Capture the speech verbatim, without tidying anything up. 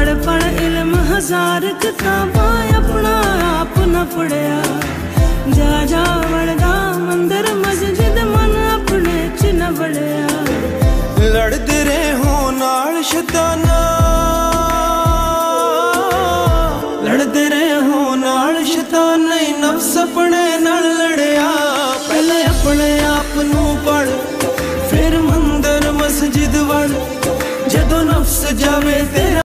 पढ़ पढ़ इल्म हजार किताबां अपना आप न पढ़िया। जा जा वड़दा मंदिर मस्जिद मन अपने च न बड़िया। लड़दे रहे हो नाल शैताना, लड़दे रहे हो नाल शैतान, नहीं नफ्स अपने नाल लड़िया। पहले अपने आप नू पढ़ फिर मंदिर मस्जिद वड़, जदों नफ्स जावे तेरा